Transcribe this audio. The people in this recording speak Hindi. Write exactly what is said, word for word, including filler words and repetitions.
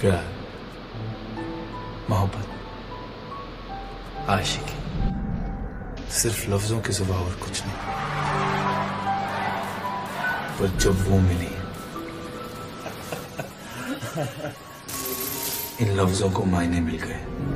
प्यार, मोहब्बत, आशिकी, सिर्फ लफ्जों के सिवा और कुछ नहीं। पर जब वो मिली, इन लफ्जों को मायने मिल गए।